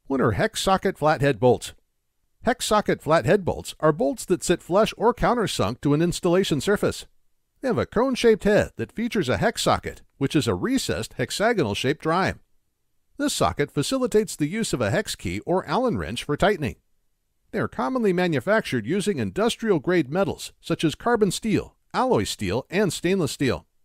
What are hex socket flathead bolts? Hex socket flathead bolts are bolts that sit flush or countersunk to an installation surface. They have a cone-shaped head that features a hex socket, which is a recessed hexagonal-shaped drive. This socket facilitates the use of a hex key or Allen wrench for tightening. They are commonly manufactured using industrial-grade metals such as carbon steel, alloy steel, and stainless steel.